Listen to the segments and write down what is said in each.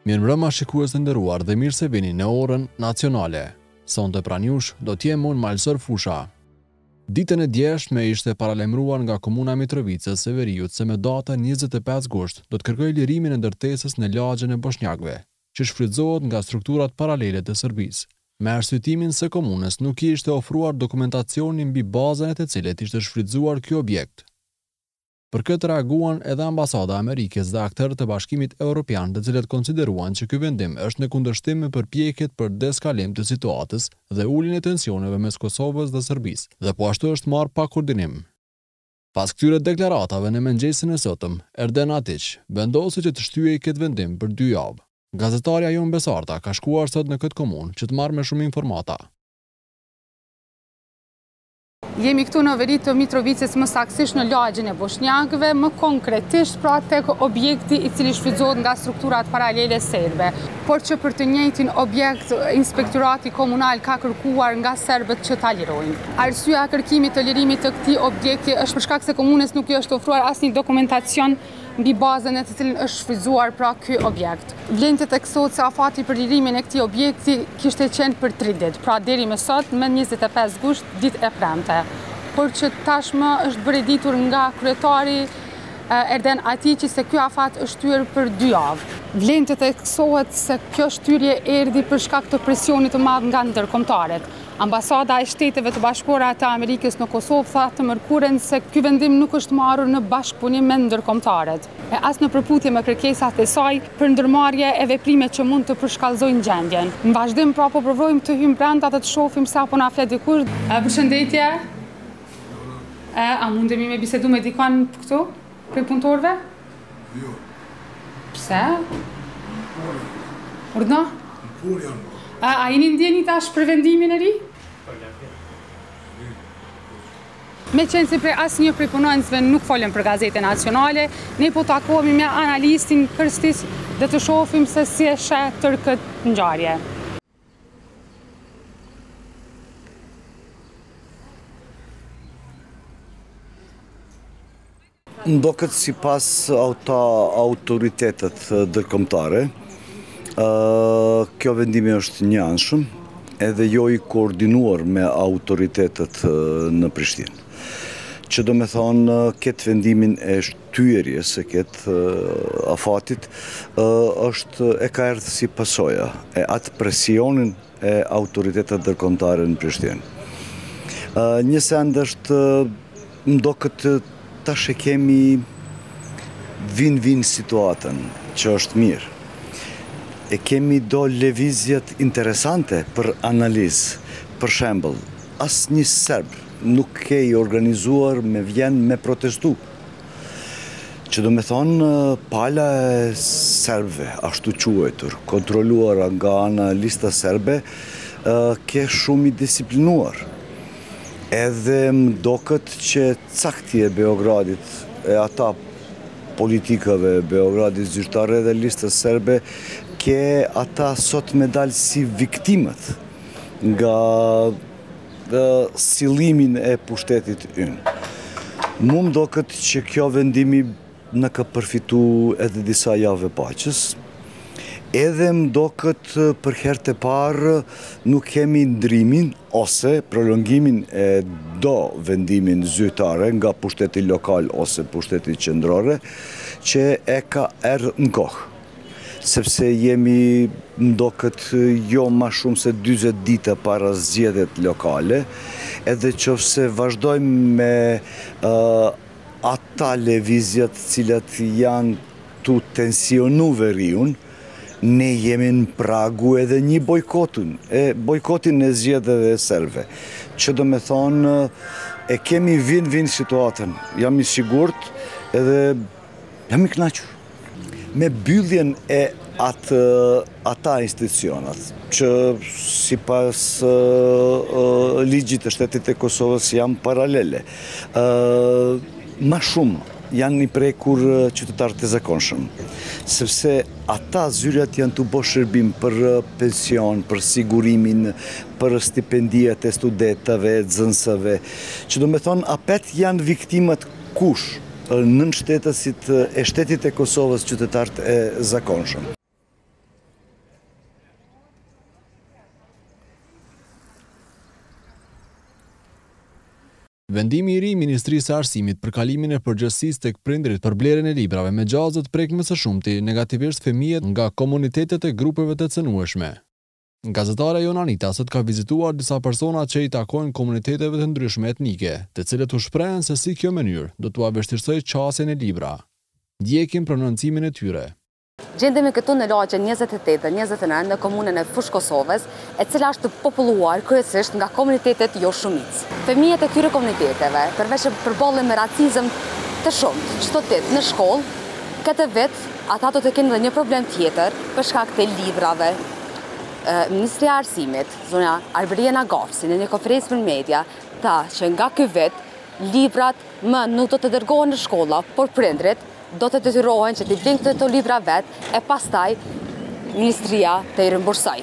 Mirëmbrëma shikues të nderuar dhe mirë se vini në orën nacionale. Sonte pranë jush do t'jem unë Malsor Fusha. Ditën e djeshtme ishte paralajmëruar nga Komuna e Mitrovicës së Veriut se me datën 25 gusht do të kërkojë lirimin e ndërtesës në lagjen e bosnjakëve, që shfrytëzohet nga strukturat paralele të Serbisë. Me arsyetimin se komunës nuk i ishte ofruar dokumentacioni mbi bazën e të cilet ishte shfrytëzuar ky objekt. Për këtë reaguan edhe ambasada Amerikës dhe aktërët e Bashkimit Evropian, të cilët konsideruan që ky vendim është në kundërshtim me përpjekjet për deskalim të situatës dhe uljen e tensioneve mes Kosovës dhe Serbisë, dhe po ashtu është marrë pa koordinim. Pas këtyre deklaratave në mëngjesin e sotëm, Erden Atiç vendosi që të shtyhej këtë vendim për 2 javë. Gazetarja Jon Besarta ka shkuar sot në këtë komunë që të marrë me shumë informata. Jemi këtu në veri të Mitrovicës, më saktësisht në lagjen e bosnjakëve, më konkretisht pra tek objekti i cili shfrytëzohet nga strukturat paralele serbe. Por që për të njëjtin objekt, inspektorati komunal ka kërkuar nga serbët që ta lirojnë. Arsyeja e kërkimit të lirimit të këtij objekti është për shkak se komunës nuk i është ofruar asnjë dokumentacion mbi bazën e të cilën është shfrytëzuar pra ky objekt. Vlen të theksohet se afati për lirimin e këtij objekti kishte qenë për 3 ditë, pra deri më sot me 25 gusht, ditë e premte. Por që tashmë është bërë ditur nga kryetari Erden Atiçi se ky afat është shtyr për 2 javë. Vlen të theksohet se kjo shtyrie erdhi për shkak të presionit të madh nga ndërkombëtarët. Ambasada e Shteteve të Bashkuara të Amerikës në Kosovë tha të mërkuren se ky vendim nuk është marrur në bashkëpunim me ndërkombëtarët, e as në përputhje me kërkesat e saj për ndërmarrje e veprime që mund të përshkallëzojnë gjendjen. Në vazhdim pra po provojmë të hyjmë brenda dhe të shohim sa po na flet dikush. Përshëndetje. A mundemi me bisedu me dikon këtu? Për punëtorëve? Jo. Pse? Urdhno? Punë janë. A jeni ndjeni tash për vendimin e ri? Me qenë se prej asnjë prej punonjësve nuk folën për Gazetën Nacionale, ne po takohemi me analistin Kërstis dhe të shohim se si e sheh tërë këtë ngjarje. Ndoket sipas autoritetet ndërkombëtare, kjo vendimi është një anshëm, edhe jo i koordinuar me autoritetet në Prishtinë. Që do me thonë, këtë vendimin e shtyerjes e këtë afatit e ka erdhë si pasoja e atë presionin e autoritetet ndërkombëtare në Prishtinë. Një send është, ndoket tash e kemi vin-vin situatën, që është mirë. E kemi do lëvizjet interesante për analizë. Për shembull, asnjë serb nuk ke i organizuar me vjen me protestu. Që do me thonë, pala e serbëve, ashtu quajtur, kontrolluara nga ana lista serbe, ke shumë i disiplinuar. Edhe më doket që cakti e Beogradit, e ata politikave Beogradit zyrtare dhe listës serbe, ke ata sot me dalë si viktimët nga sillimin e pushtetit ynë. Mu më doket që kjo vendimi në ka përfitu edhe disa javë paqës, edhe më doket për herë të parë nuk kemi ndrimin ose prolongimin e do vendimin zyrtare nga pushteti lokal ose pushteti qendrore që e ka erë në kohë. Sepse jemi ndoket jo ma shumë se 40 dita para zgjedhjet lokale, edhe qofse vazhdojmë me ata lëvizjet cilat janë tu tensionu veriun, ne jemi në pragu edhe një bojkotin e zgjedhjeve serbe. Që do me thonë, e kemi vin-vin situatën, jam i sigurt edhe jam i kënaqur. Me bylljen e ata institucionat, që sipas ligjit të Shtetit e Kosovës janë paralele. Ma shumë janë i prekur qytetarët e zakonshëm, sepse ata zyrjat janë të bo shërbim për pension, për sigurimin, për stipendiat e studentave, nxënësave, që do me thonë, apet janë viktimat kush? Nën shtetësit e Shtetit e Kosovës, qytetarët e zakonshëm. Vendimi i ri i Ministrisë së Arsimit për kalimin e përgjegjësisë tek prindërit për blerjen e librave me gjazët prek më së shumti negativisht fëmijët nga komunitetet e grupeve të cënueshme. Gazetare Jon Anita sot ka vizituar disa persona që i takojnë komuniteteve të ndryshme etnike, të cilët u shprehen se si kjo mënyrë do t'u vështirësojë qasjen e libra. Ndjekim prononcimin e tyre. Gjendemi këtu në lagje 28-29 në komunën e Fushë Kosovës, e cila është populluar kryesisht nga komunitetet jo shumicë. Fëmijët e këtyre komuniteteve, përveç që përballen me racizëm të shumtë, çdo ditë në shkollë, këtë vit ata do të kenë edhe një problem tjetër për shkak të librave. Ministria e Arsimit, zonja Arberina Gafsi, në një konferencë për media, tha që nga ky vit librat më nuk do të dërgohen në shkolla, por prindrit do të detyrohen që t'i blinë këto libra vetë e pastaj Ministria të i rimbursoj.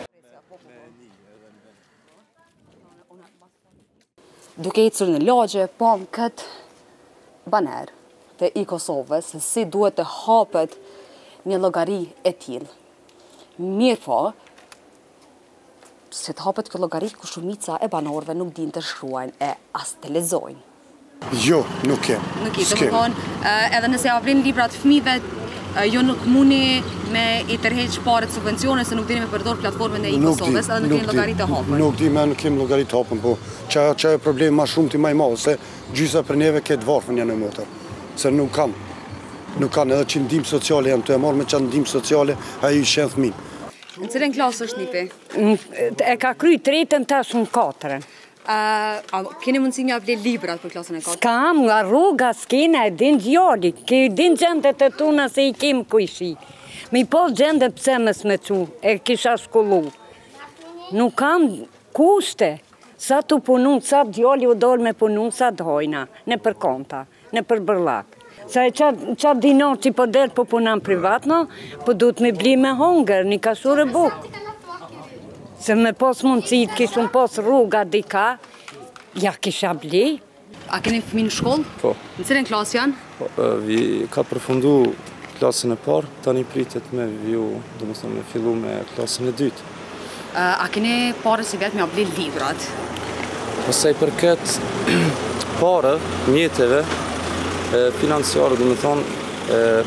Duke ecur në lagje, pam këtë baner të i Kosovës, si duhet të hapet një llogari e tillë. Mirë po, se të hapet këtë llogari ku shumica e banorëve nuk dinë të shkruajnë e as të lexojnë. Jo, nuk kem. Nuk i, të më thonë, edhe nëse ja vlen librat fëmijëve, jo nuk muni me i tërheq paret subvencione, se nuk dini me përdor platformën e i Kosovës, edhe nuk kemi llogari të hapur. Nuk di me nuk kemi llogari të hapur, po që e problemi ma shumë ti ma i madh, se gjysa për neve këtë varfën janë në motor. Se nuk kanë edhe që ndihmë sociale janë të e marrë me që ndihmë sociale, a i shenë fëmin. Në cilën klasë është nipi? E ka kry 3-ën, tash në 4-ën. Keni mundësi një avle librat për klasën e 4? S'kam, nga rruga s'kena e din djali, ke din gjendet e tuna se i kem kujshi. Me i pos gjendet pse më smequ, e kisha shkollu. Nuk kam kushte, sa tu punu, sa djali u dol me punu, sa dhojna, ne për konta, ne për bërlak. Sa e qa dinor që po del po punan privat, no, po du të me bli me hongër, një kasur e buk. Se me pos mundësit, kishun pos rruga dika, ja kisha bli. A keni fëmijë në shkollë? Po. Në cilën klasë janë? Po, ka përfundu klasën e parë, tani pritet me viju, domethënë me fillu me klasën e dytë. A keni pare si vetë me abli librat? Pastaj përket pare, mjeteve, financiare, domethënë,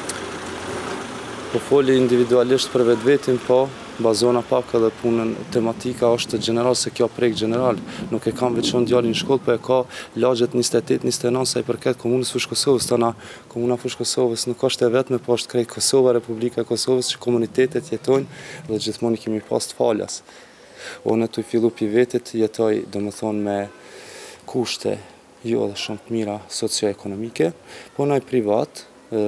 po foli individualisht për vetë-vetin, po, bazona pak edhe punën tematika është general, se kjo prek general. Nuk e kam veçon djalin në shkollë, po e ka lagjet 28-29 sa i përket komunës Fushë Kosovës. Tana komuna Fushë Kosovës nuk është e vetme, po është krejt Kosova, Republika e Kosovës, që komunitetet jetojnë dhe gjithmonë i kemi pas të falas. Unë të i fillu pi vetit jetoj, domethënë me kushte jo dhe shumë të mira socio-ekonomike, po nëj privat,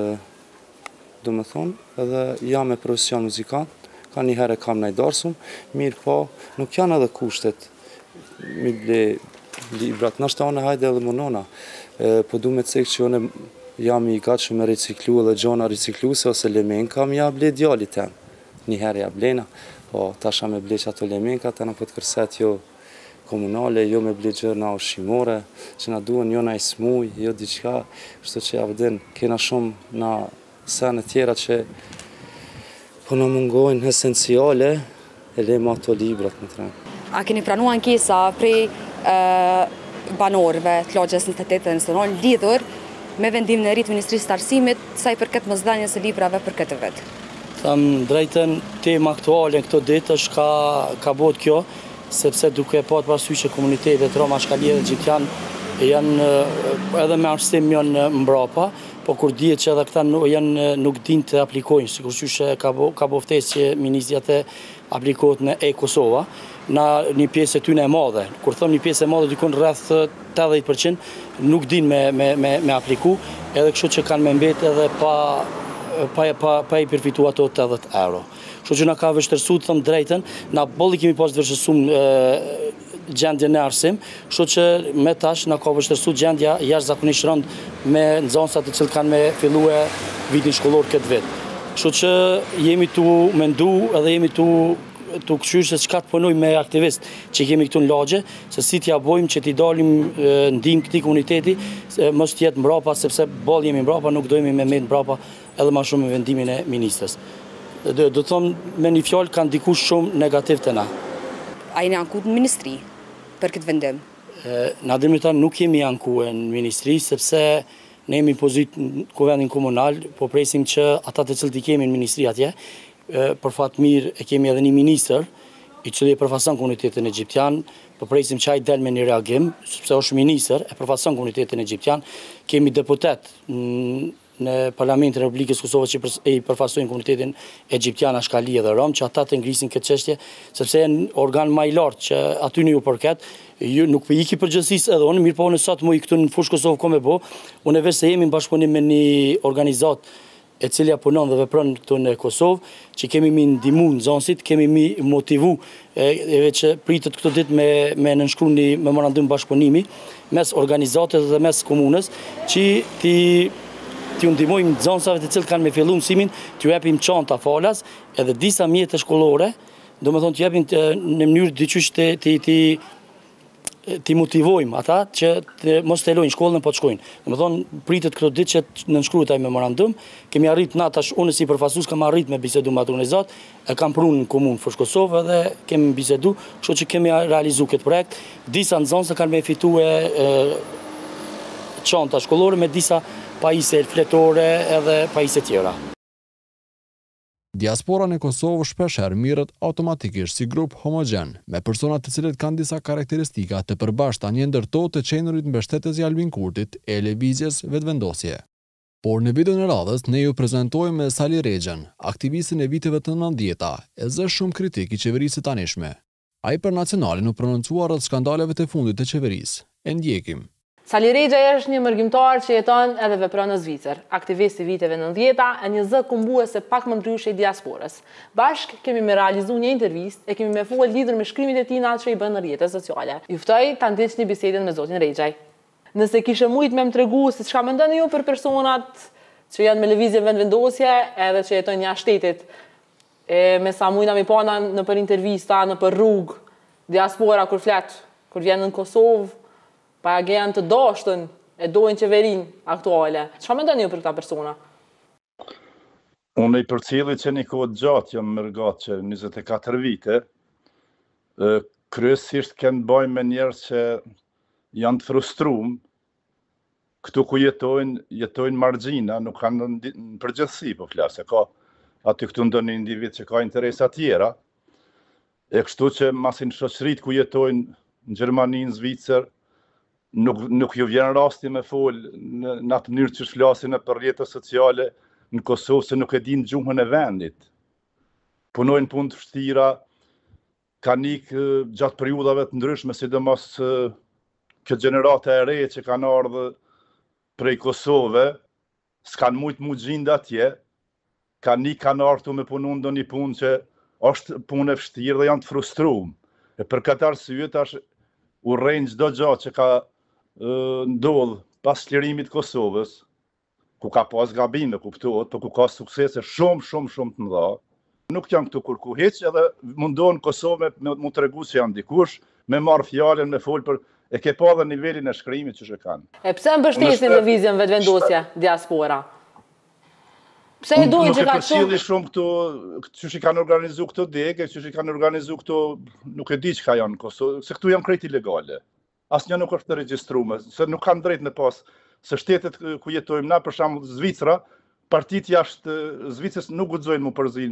domethënë, edhe jam e profesion muzikant, ka një herë kam në i darsum, mirë po, nuk janë edhe kushtet mi ble librat, nështë anë hajde edhe mënona, po du me cekë që une jam i gatshëm me reciklu edhe gjona ricikluse ose lemenka, mi ja ble djali tem, një herë ja blena, po tasha me ble që ato lemenka, të në po të kërset jo komunale, jo me ble gjërna ushqimore, që na duen jo na i smuj, jo diqka, shto që ja vëdin, kena shumë na sene tjera që po në mungojnë esenciale, e lema ato librat më të rëmë. A keni pranua ankesa prej banorëve të lagjes 28-29 lidhur me vendim në rritë Ministrisë të Arsimit, sa i përket mëzdhënies së librave për këtë vit? Tham drejtën, tema aktuale në këto ditë është ka bot kjo, sepse duke pat parasysh që komunitetet Roma, Shkalie dhe Gjitjan janë edhe me arsim janë mbrapa, po kur dihet që edhe këta nuk din të aplikojnë, sikur që ka boftes që ministriat e aplikohet në e-Kosova, na një pjesë e tyne e madhe. Kur thëm një pjesë e madhe, dikon rreth 80% nuk din me apliku, edhe kështu që kanë me mbet edhe pa i përfitu ato 80 euro. Kështu që na ka vështërsu të thëm drejten, na bolli kemi pas të vështërsum gjendje në arsim, kështu që me tash na ka vështërsu gjendja jashtëzakonisht rënd me nxënësat të cilët kanë me fillue vitin shkollor këtë vit. Kështu që jemi tu mendu edhe jemi tu këshyr se çka të punoj me aktivist që kemi këtu në lagje, se si t'ja bojmë që t'i dalim ndihmë këtij komuniteti, mos t'jetë mbrapa, sepse ball jemi mbrapa, nuk dojmë me met mbrapa edhe më shumë me vendimin e ministrës. Do të thonë me një fjalë kanë dikush shumë negativ të na. A jeni ankuar në ministri për këtë vendim? Na dërmita nuk kemi ankuar në ministri, sepse ne jemi pozit në kuvendin komunal, po presim që ata të cilët i kemi në ministri atje, për fat mirë e kemi edhe një ministër, i cili e përfason komunitetin egjiptian, po presim që ai del me një reagim, sepse është ministër, e përfason komunitetin egjiptian, kemi deputet në Parlamentin e Republikës Kosovës që i përfaqësojnë komunitetin egjiptian, Ashkali dhe Rom, që ata të ngrisin këtë çështje, sepse janë organ më i lartë që aty nuk përket, nuk po iki përgjithësisë edhe unë, mirë po unë sot më i këtu në fushë Kosovë kom e bo, unë vetë se jemi në bashkëpunim me një organizatë e cilja punon dhe vepron këtu në Kosovë, që kemi mi ndihmu nxënësit, kemi mi motivu, edhe që pritet këtë ditë me nënshkru një memorandum bashkëpunimi mes organizatës dhe mes komunës, që t'ju ndihmojmë nxënësave të cilët kanë me fillu mësimin, t'ju japim çanta falas, edhe disa mjete shkollore, domethënë t'ju japim në mënyrë dyqysh ti motivojmë ata që mos të lojnë shkollën, po të shkojnë. Domethënë pritet këtë ditë që nënshkruhet ai memorandum, kemi arrit na tash unë si përfaqësues kam arrit me bisedu me atë organizat, e kam prunë në komunë Fushë Kosovë dhe kemi bisedu, kështu që kemi realizuar këtë projekt. Disa nxënëse kanë me fituar çanta shkollore me disa pajisje fletore edhe pajisje tjera. Diaspora në Kosovë shpeshherë mirët automatikisht si grup homogen, me persona të cilët kanë disa karakteristika të përbashkëta një ndërto të qenurit mbështetës i Albin Kurtit e lëvizjes vetëvendosje. Por në videon e radhës ne ju prezantojmë Sali Rexhen, aktivistin e viteve të 90-ta, e zë shumë kritik i qeverisë së tanishme. Ai për Nacionalin u prononcua rreth skandaleve të fundit të qeverisë. E ndjekim. Sali Rexha është një mërgjimtar që jeton edhe vepron në Zvicër, aktivist i viteve 90-ta e një zë kumbuese pak më ndryshe i diasporës. Bashk kemi me realizu një intervistë e kemi me folur lidhur me shkrimet e tij që i bën në rrjetet sociale. Ju ftoj ta ndiqni bisedën me zotin Rexhaj. Nëse kishe mujt me më tregu se çka mendoni ju për personat që janë me lëvizje vendosje edhe që jetojnë jashtë shtetit, me sa mujna mi pana në për intervista, në për rrugë, diaspora kur flet, kur vjen në Kosovë, pa janë të dashtën e dojnë qeverinë aktuale. Çfarë mendoni ju për këta persona? Unë i përcjelli që një kohë gjatë jam mërgat që 24 vite, kryesisht kënë bëjmë me njerëz që janë të frustruar, këtu ku jetojnë margjina, nuk kanë në përgjithësi, po flasë, ka aty këtu ndonjë individ që ka interesa tjera, e kështu që masin shoqërit ku jetojnë në Gjermani, në Zvicër, nuk ju vjen rasti me fol në atë mënyrë që flasin në për rrjetet sociale në Kosovë se nuk e din gjuhën e vendit. Punojnë punë të vështira, kanë ikë gjatë periudhave të ndryshme, sidomos kjo gjenerata e re që kanë ardhur prej Kosove, s'kan mujt mu gjindë atje, kanë ardhur me punu ndonjë punë që është punë e vështirë dhe janë të frustruar. E për këtë arsye tash urrejnë çdo gjë që ka ndodh pas lirimit Kosovës, ku ka pas gabime, kuptohet, por ku ka suksese shumë të mëdha. Nuk janë këtu kur ku hiç, edhe mundohen Kosovë mu tregu se janë dikush, me marr fjalën, me fol për e ke pa dhe nivelin e shkrimit që kanë. E pse mbështesin lëvizjen vetvendosje diaspora? Pse e dojnë që ka shumë? Shumë këtu, që kanë organizu këto dege, që kanë organizu këto, nuk e di që ka janë në Kosovë, se këtu janë krejt ilegale. Asnjë nuk është të regjistruar, se nuk kanë drejt në pas, se shtetet ku jetojmë na, për shembull Zvicra, partitë jashtë Zvicrës nuk guxojnë mu përzi,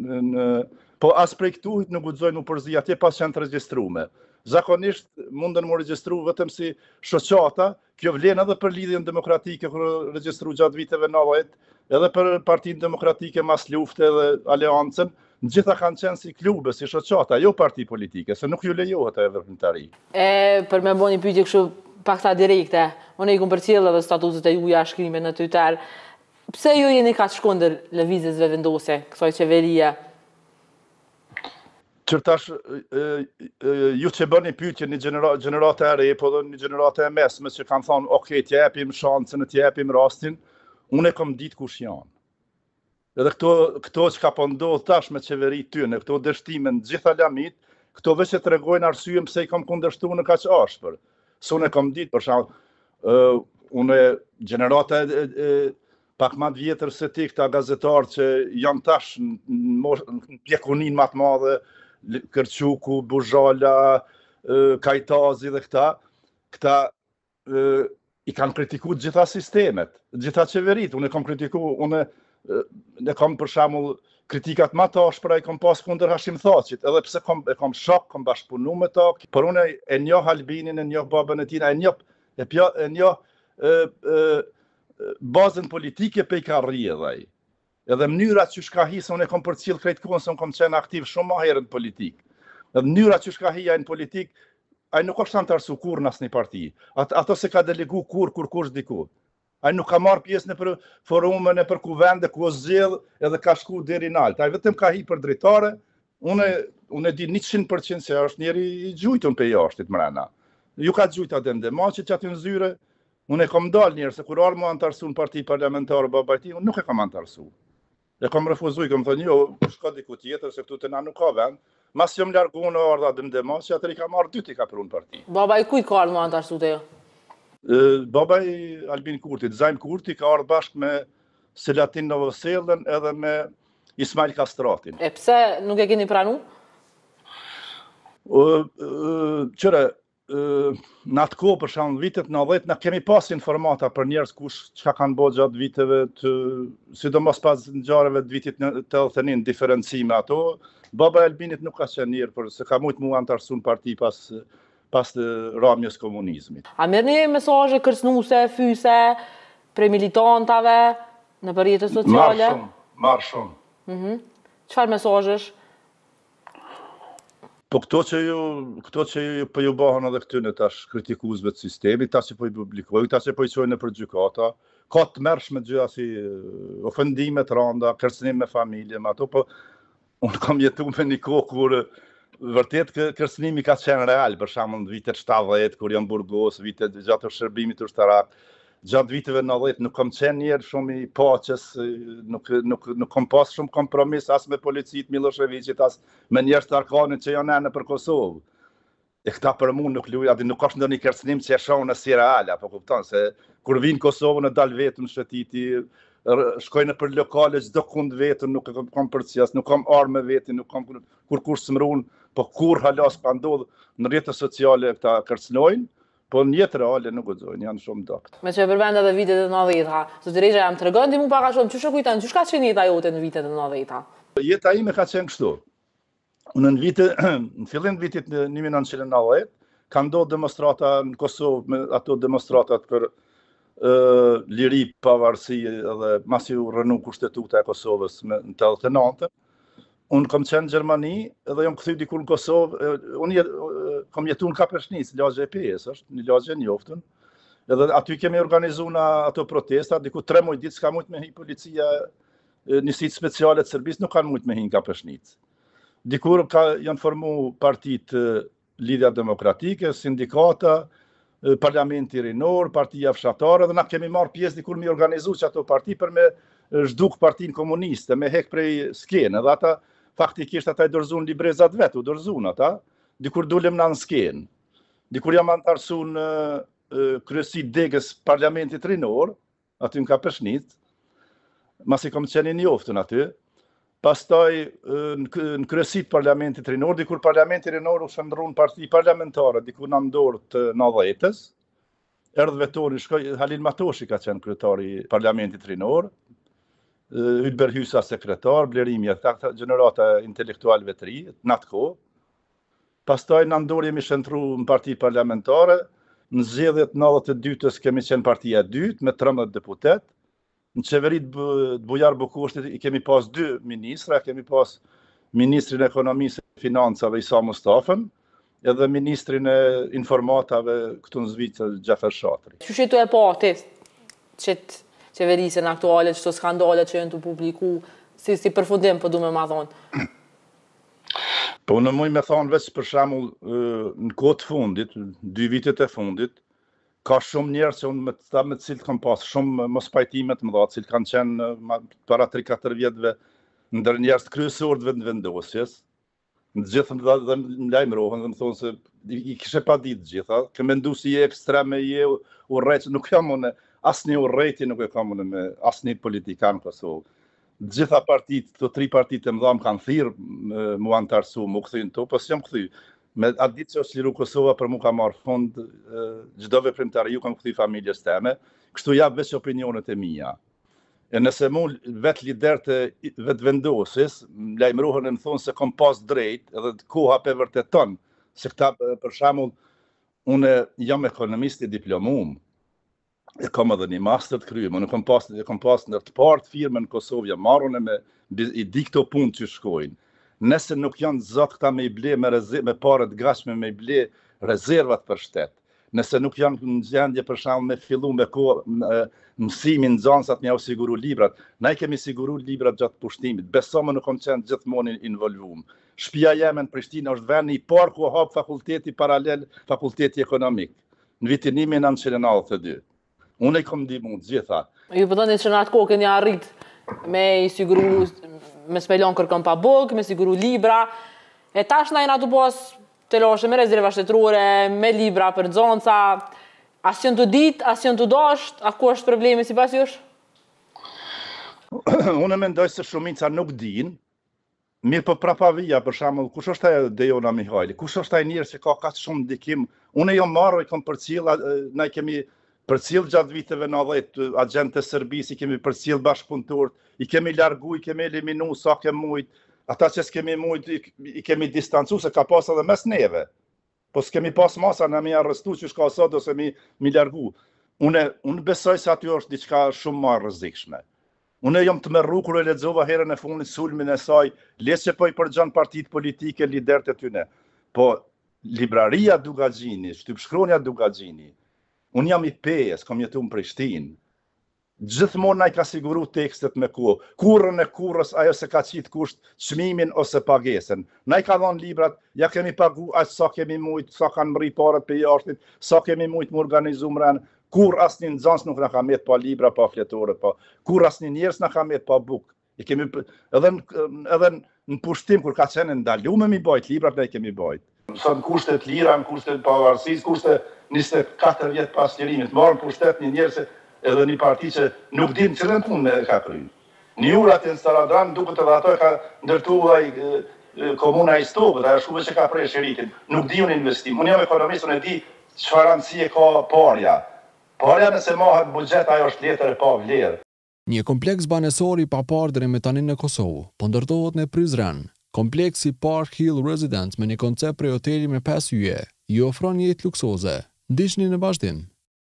po as prej këtu nuk guxojnë mu përzi atje pas janë të regjistruar. Zakonisht mundën mu regjistru vetëm si shoqata, kjo vlen edhe për lidhjen demokratike kur regjistru gjatë viteve 90, edhe për Partinë Demokratike mas lufte dhe aleancën, gjitha kanë qenë si klube, si shoqata, jo parti politike, se nuk ju lejohet e veprimtari. Për me bo një pyetje kështu paksa direkte, unë i kum përcjell edhe statutet e juaja shkrimet në Twitter. Pse ju jeni kaq shkondër lëvizjes vetëvendosje, kësaj qeverie? Qërtash, ju që bëni pyetje një gjenerata e re, po dhe një gjenerata e mesme që kanë thonë, okej, t'jepim shansën, t'jepim rastin, unë e kom ditë kush janë. Edhe këto që ka po ndodhë tash me qeveri tyne, këto dështime në gjitha lamit, këto veç e të regojnë arsyem pse i kom kundërshtu në kaq ashpër. Se unë e kom ditë, për shembull, unë gjenerata pak ma të vjetër se ti këta gazetarë që janë tash në pjekunin ma të madhe, Kërquku, Buzhala, Kajtazi dhe këta, këta i kanë kritiku gjitha sistemet, gjitha qeverit. Unë e kam kritiku, unë e kam për shembull kritikat ma të ashpra i kam pas kundër Hashim Thaqit, edhe pse e kam shok, kam bashkëpunu me ta, por unë e njoh Albinin, e njoh babën e tina, e njoh bazën politike pe i ka rrjedhaj. Edhe mënyrat që shka hi, se unë e kom për cilë krejt kohën, se unë kom qenë aktiv shumë ma herë në politikë. Edhe mënyrat që shka hi në politikë, ai nuk është antarësu kur në asnjë parti. Ato se ka delegu kur kush diku. Ai nuk ka marrë pjesë në për forumën e për kuvende, ku është zgjedh edhe ka shku deri në altë. Ai vetëm ka hi për drejtare, unë e di 100% se është njeri i gjujtun pe jashtit mrena. Ju ka gjujta dhe ndemaçi që aty në zyre, unë e kam dal njerë, se kur arë mu antarësu në parti parlamentare babajti, unë nuk e kam antarësu. E kam refuzuj, kam thënë, jo, shka diku tjetër, se këtu të na nuk ka vend. Mas jam largu në ardha dëmdemaçi, atër i ka marrë 2 i ka prunë parti. Baba i kujt ka ardhë mu antarësu të jo? Baba i Albin Kurti, Zajm Kurti, ka ardhë bashkë me Selatin Novosellën edhe me Ismail Kastratin. E pse nuk e keni pranu? Qëre, në atë kohë për shembull vitet 90 na kemi pas informata për njerëz kush çka kanë bërë gjatë viteve sidomos pas ngjarjeve të vitit 89 diferencime ato. Baba e Albinit nuk ka qenë njërë, për se ka mujtë mu antarësu në parti pas ramjes komunizmit. A merr një mesazhe kërcënuese, fyse, prej militantave në për rrjetet sociale? Marr shumë. Çfarë mesazhesh? Po këto që po ju bëhen edhe këtyne tash kritikuesve të sistemit, tash që po i publikojnë, tash që po i çojnë në përgjykata, ka të mërshme gjëra si ofendime të randa, kërcënim me familje, me ato, po unë kam jetu me një kohë kur vërtet kërcënimi ka qenë real, për shembull në vitet 70, kur jam burgos, vitet gjatë shërbimit ushtarak, gjatë viteve 90 nuk kam qenë njerë shumë i paqes, nuk kam pas shumë kompromis as me policit Miloševićit, as me njerëz të arkanit që janë në për Kosovë. E këta për mu nuk luj, nuk është ndonjë kërcënim që e shohën në si real, apo kupton se kur vinë Kosovë në dal vetëm shëtiti, shkojnë për lokale çdo kund vetëm, nuk kam përcjes, nuk kam armë vetëm, nuk kam kur kush smrun, po kur halas pa ndodh në rrjetet sociale këta kërcënojnë. Po në jetë reale nuk guxojnë, janë shumë dopt. Me që e përmenda dhe vitet e 90-ha, Zoti Rexha jam të regën ti mu paka shumë, që kujtan, që ka qenë jeta jote në vitet e 90-ha? Jeta ime ka qenë kështu. Unë në fillim të vitit 1990, ka ndodhur demonstrata në Kosovë, me ato demonstratat për liri, pavarësi edhe masi u rënu kushtetuta e Kosovës në 89. Unë kam qenë në Gjermani edhe jam kthy diku në Kosovë, unë kam jetu në Kapeshnic, lagje e PS është, një lagje e njoftun. Edhe aty kemi organizuar ato protesta, diku 3 muaj ditë s'ka mujt me hi policia, njësitë speciale të Serbisë nuk kanë mujt me hi në Kapeshnic. Dikur janë formu partit Lidhja Demokratike, sindikata, parlamenti rinor, partia fshatare, dhe na kemi marrë pjesë dikur mi organizu që ato parti për me zhduk partin komuniste, me hek prej skenë, dhe ata faktikisht ata i dorëzun librezat vetë, u dorëzun ata, dikur dulem në skenë. Dikur jam antarësu në kryesi degës parlamentit rinor, aty në Kapeshnic, masi kom qenë i njoftën aty, pastaj në kryesit parlamentit rinor, dikur parlamentit rinor u shëndrun parti parlamentare, dikur në ndorë të 90-ës, erdhë vetori, Halil Matoshi ka qenë kryetari parlamentit rinor, Ylber Hysa sekretar, Blerimja, gjenerata intelektualve të ri, në atë kohë. Pastaj në ndorë jemi shëntru në parti parlamentare, në zgjedhjet 92-ës kemi qenë partia e dytë me 13 deputet. Në qeverit Bujar Bukushtit i kemi pas 2 ministra, kemi pas ministrin e ekonomisë e financave Isa Mustafën, edhe ministrin e informatave këtu në Zvicër, Gjafer Shatri. Që shetu e pati qëtë qeverisën aktuale, qëto skandale që jenë të publiku, si përfundim për du me ma thonë? Po në muj me thonë veç për shembull në kohë të fundit, 2 vitet e fundit, ka shumë njerëz që unë me cilët kam pas shumë mos pajtime të mëdha, cilët kanë qenë para 3-4 vjetëve ndër njerëz kryesorë të vendosjes. Në gjithë dhe më lajmërohen dhe më thonë se i kishe pa ditë gjitha, ke mendu si je ekstreme, je urrejt, nuk jam unë, asnjë urrejtje nuk e kam unë me asnjë politikan Kosovë. Gjitha partit, të 3 partit e mëdha më kanë thirrë mu antarësu, mu këthyn to, po s'jam këthy. Me atë ditë që është liru Kosova për mu ka marrë fond çdo veprimtari, ju kam këthy familjes teme, kështu jap veç opinionet e mia. E nëse mu vetë lider të vetë vendosis, lajmërohen e më thonë se kom pas drejt, edhe koha pe vërteton, se këta për shembull, unë jam ekonomist i diplomum, e kam edhe një master të kryem, unë kom pas në të partë firme në Kosovë, jam marrën i di këto punë që shkojnë. Nëse nuk janë zot këta me i ble me parët gashme me i ble rezervat për shtet, nëse nuk janë në gjendje për shembull me fillu me mësimin nxënësat me u siguru librat, na i kemi siguru librat gjatë pushtimit, beso më nuk kam qenë gjithmonë involvuar. Shtëpia jeme në Prishtinë është vendi i parë ku hap fakulteti paralel, fakulteti ekonomik, në vitin 1992. Unë i kom ndihmu të gjitha. Ju përdojnë që në atë kohë keni arrit me i siguru, me s'melon kërkën pa buk, me siguru libra, e tash na jena të pas të lashe me rezerva shtetërore, me libra për nxënësa, as janë të ditë, as janë të dasht, a ku është problemi si pas jush? Unë mendoj se shumica nuk din, mirë për prapavia, për shembull, kush është ajo Dejona Mihajli, kush është ai njerëz që ka kaq shumë ndikim, unë jam marrë, i kam përcjell, na kemi përcjell gjatë viteve 90, agjentë të Serbisë, i kemi përcjell bashkëpunëtorët, i kemi largu, i kemi eliminu sa kemi mujt, ata që s'kemi mujt, i kemi distancu, se ka pas edhe mes neve. Po s'kemi pas masa në mi arrestu që shka sot ose mi largu. Unë besoj se aty është diçka shumë më rrezikshme. Unë jam të merru kur e lexova herën e fundit sulmin e saj, les që po i përgjan partitë politike, liderët e tyne. Po libraria Dugaxhini, shtypshkronja Dugaxhini, unë jam i pejes, kam jetu në Prishtinë. Gjithmonë na i ka siguru tekstet me kohë. Kurrën e kurrës ajo se ka qitë kusht çmimin ose pagesën. Na i ka dhënë librat, ja kemi pagu aq sa kemi mujt, sa kanë mri parat për jashtit, sa kemi mujt më organizu mren. Kur asnjë nxënës nuk na ka met pa libra, pa fletore, pa. Kur asnjë njerëz na ka met pa buk. I kemi edhe në pushtim kur ka qenë ndaluar mi bajt librat, ne i kemi bajt. Sot në kushtet lira, në kushtet pavarësisë, kushtet 24 vjet pas lirimit, marrën pushtet një njerëz edhe një parti që nuk din cilën punë me ka kryer. Një urat e në Staradran duket edhe ato e ka ndërtu komuna i Stokët, ajo shkuve që ka prej shiritin. Nuk di unë investim. Unë jam ekonomist, unë e di çfarë rëndësie ka parja. Parja nëse mahet buxhet, ajo është letër e pa vlerë. Një kompleks banesor i papar deri me tani në Kosovë, po ndërtohet në Prizren. Kompleksi Park Hill Residence me një koncept prej hoteli me 5 yje, i ofron jetë luksoze. Ndiqni në vazhdim.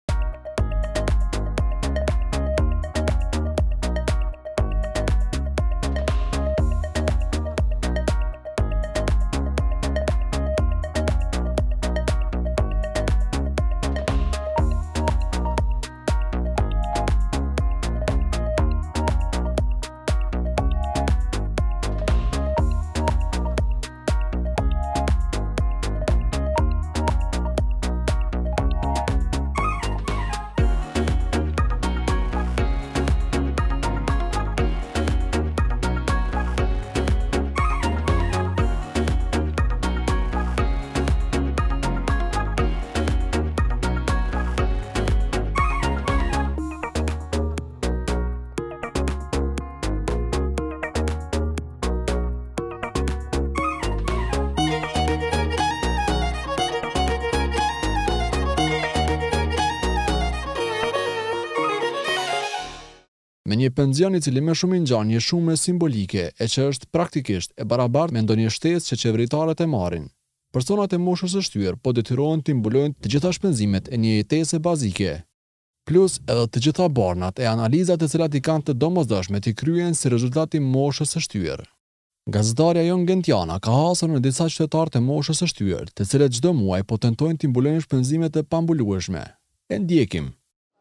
Me një penzion i cili më shumë i ngjan një shume simbolike e që është praktikisht e barabartë me ndonjë shtesë që qeveritarët e marrin. Personat e moshës së shtyr po detyrohen të mbulojnë të gjitha shpenzimet e një jetese bazike. Plus edhe të gjitha bornat e analizat e cilat i kanë të domosdoshme të kryen si rezultati moshës së shtyr. Gazetarja Jon Gentiana ka hasur në disa qytetarë të moshës së shtyr, të cilët çdo muaj po tentojnë të mbulojnë shpenzimet e pambulueshme. E ndjekim.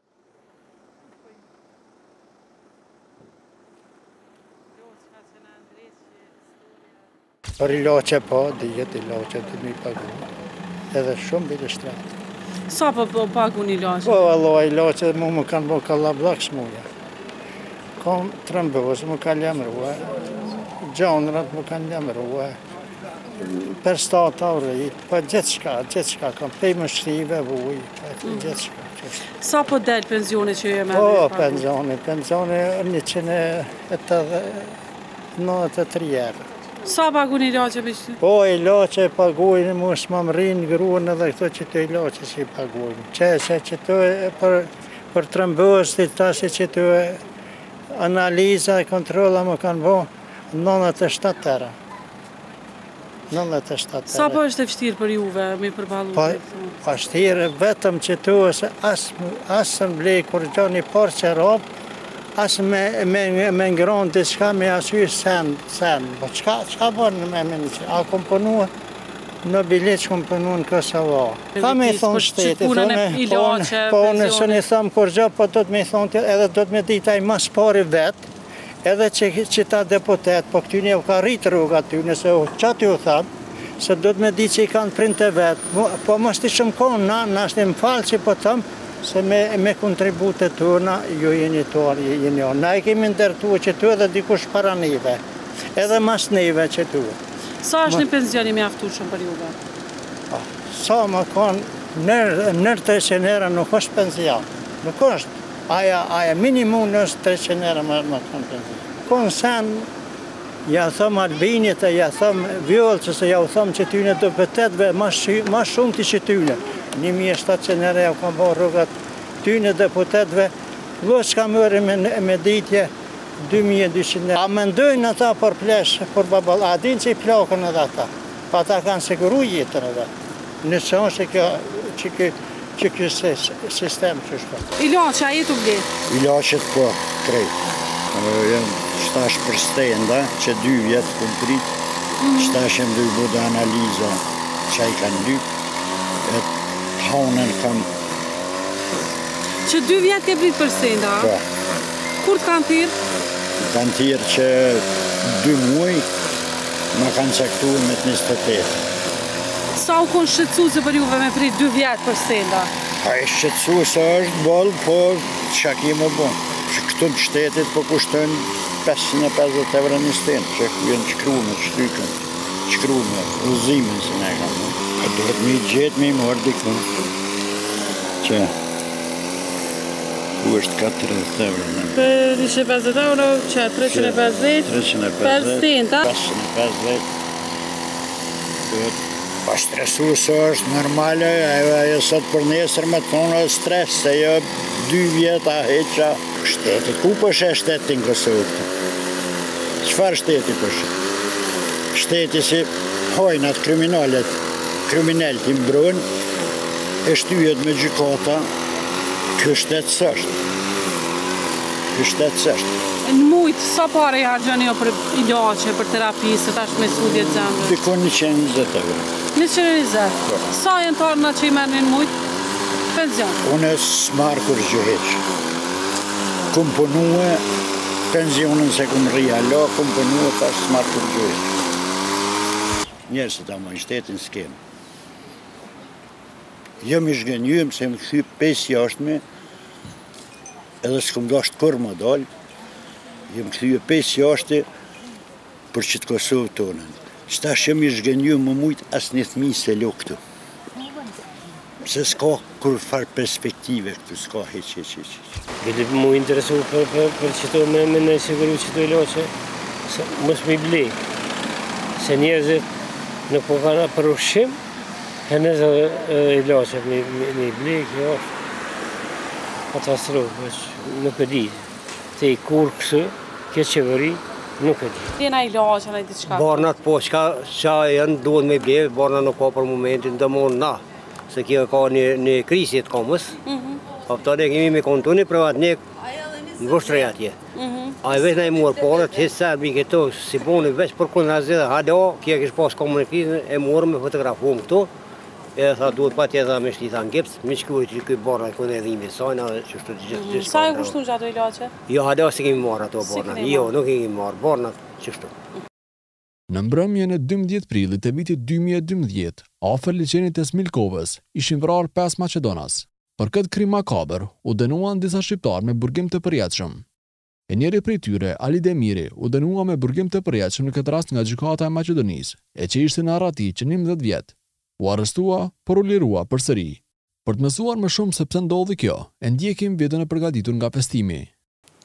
Për ilaçe po, dijet ilaçe të mi pagu, edhe shumë bile shtratë. Sa po pagu një ilaçe? Po, Allah, ilaçe mu më kanë bo kalablak shmuja. Kom trëmbës, më kanë lemrua, gjanërat më kanë lemrua, për statari, për gjithçka, kam pej më shrive, vuj, gjithçka. Sa po del pensione që ju e me? Po, pensione 193 euro. Sa pagun ilaçe me që? Po, ilaçe pagojnë, mos më rrinë gruan edhe këto që të ilaçe si pagojnë. Që të për trembësit, tash që të analiza e kontrola më kanë bo 97 euro. 97 euro. Sa po është e vështirë për juve me përballu? Pa vështirë vetëm që tu se asë në blej kur gjoni parë që robë, asë me ngronë diçka me asy sen. Po qka bërë me një që? A komponua në bilet që komponua në Kosova. Ka me i thonë shtetit, po unë së një thamë kur gjë, po do të me i thonë edhe do të me ditaj mas pari vetë, edhe që ta deputet, po këtyne u ka rritë rruga ty, nëse qatë ju thamë, se do të me di që i kanë printe vetë, po mështë i shumë konë, na është një më falë që po tëmë, se me kontributet tërna, ju jeni tërë, jeni o. Na i kemi ndërtu që tu edhe dikush para neve, edhe mas neve që tu. Sa është një penzioni me aftu shumë për juve? Sa më konë, nër 300 euro nuk është penzion, nuk është. Aja minimum është 300 euro më konë penzion. Konë sen, ja thëmë Albinit e ja thëmë Vjollës, se ja u thëmë që tyne do pëtetve ma shumë të që tyne. 1700 euro ja u kam bërë rrugat tyne deputetve, plus ka mërë me ditje 2200 euro. A mendojnë ata për plesh, për babal, a din që i plakën edhe ata, pa ta kanë siguru jetën edhe. Nëse është që kjo sistem që shko. Ilaçe, a jetu ble? Ilaçet po, krejt. Shtash për stenda, që 2 vjetë këmë prit, shtash e më dojë bude analiza që i kanë lyp, e hanën kanë... Që 2 vjetë ke prit për stenda? Po. Kur të kanë tirë? Kanë tirë që 2 muaj, ma kanë caktuar me 28. Sa u konë shqetsu se për juve me prit 2 vjetë për stenda? A e shqetsu se është bolë, po që ki më bon. Që këtu në shtetit po kushtojnë 550 euro një stenë, që jenë qkrume, qtykën, qkrume, uzimin se ne kam. A duhet mi gjetë mi morë dikun, që ku është 40 euro. Për 150 euro, që 350? 350, 550. Duhet pa stresu se është normale, ajo sot për nesër me tonë stres, se jo 2 vjeta heqa shtetit. Ku përshë shtetin Kosovë? Qëfar shteti përshë? Shteti si hojnat kriminellit i mbronë, e shtyjet me gjykata, kjo shtet sështë. Në mujtë, sa pare i hargjani jo për ilaçe, për terapi, se tash me studje të zemrës? Dikon 120 euro. 120? Sa jenë tarëna që i merë në mujtë? Penzion? Unë s'marë kur gjëheqë. Kumë punue, penzionën se kumë rria, kumë punue, tash s'marë kur gjëheqë. Njerës të ta mojnë shtetin s'kemë. Jëm i shgënjëm se më këthy 5 jashtme, edhe s'kum gashtë kur më dalë, jem këthyje 5 jashtë për që të Kosovë tonën. Qëta shem i shgënju më mujtë asë një thmi se lo këtu. Se s'ka kur farë perspektive këtu, s'ka heq. Bili mu interesu për që të me në siguru që të ilaçe, mos mi ble. Se njerëzit nuk po kanë për ushqim, e nëzë ilaçe mi ble, kjo është katastrofë, nuk e di. Te i kur kësë, kjo qeveri, nuk e di. Jena ilaçe, në i diçka? Barnat po, që janë duhet me ble, barnat nuk ka për momentin të monë na. Se kjo ka një krisit komës. Apëta ne kemi me kontu një privatnik në vështrej atje. A e veç në i morë parët, hisër mi këto, si boni veç për kënë hazirë, hada, kjo kishë pas komunikizën, e morë me fotografu më këto. E tha duhet pa tjeza me shtita në gips, me shkuj që këj barna kënë e dhimi sajna, që shtu të gjithë. Sa e kushtu që ato ilaçe? Jo, hada si kemi marrë ato barna. Jo, nuk kemi marrë barna që shtu. Në mbrëmjen e 12 prillit e vitit 2012, afër liçenit të Smilkovës, ishin vrarë 5 Maqedonas. Për këtë krim makabër, u dënuan disa shqiptar me burgim të përjetshëm. E njëri prej tyre, Ali Demiri, u dënua me burgim të përjetshëm në këtë rast nga gjykata e Maqedonisë, e që ishte në arrati që 11 vjet. U arrestua, por u lirua përsëri. Për të mësuar më shumë se pse ndodhi kjo, e ndjekim videon e përgatitur nga festimi.